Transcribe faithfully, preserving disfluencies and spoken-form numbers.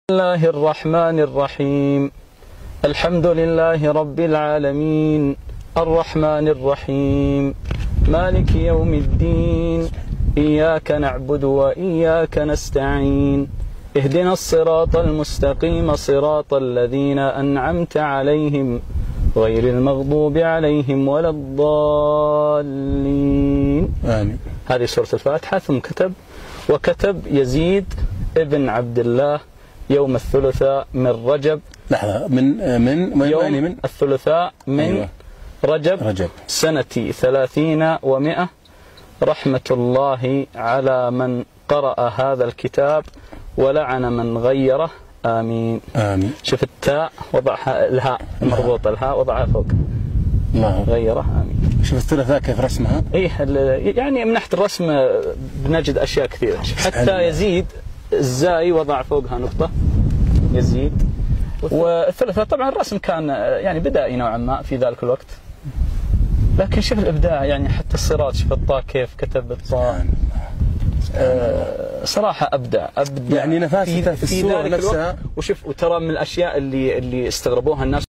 بسم الله الرحمن الرحيم. الحمد لله رب العالمين الرحمن الرحيم مالك يوم الدين إياك نعبد وإياك نستعين اهدنا الصراط المستقيم صراط الذين أنعمت عليهم غير المغضوب عليهم ولا الضالين آمين. هذه سورة الفاتحة. ثم كتب وكتب يزيد ابن عبد الله يوم الثلاثاء من رجب. لحظة من من يوم يعني من الثلاثاء من أيوة. رجب, رجب سنة ثلاثين ومئة. رحمة الله على من قرأ هذا الكتاب ولعن من غيره آمين. آمين. شوف التاء وضعها الهاء المربوطة، الهاء وضعها فوق الله غيره آمين. شوف الثلاثاء كيف رسمها. إيه يعني من ناحية الرسم بنجد أشياء كثيرة. حتى يزيد الزاي وضع فوقها نقطة يزيد. والثلاثاء طبعا الرسم كان يعني بدائي نوعا ما في ذلك الوقت، لكن شوف الإبداع يعني حتى الصراط، شوف الطاء كيف كتب الطاء. آه صراحة أبدع أبدع يعني نفاسته في, في الصورة نفسها. وشوف وترى من الأشياء اللي اللي استغربوها الناس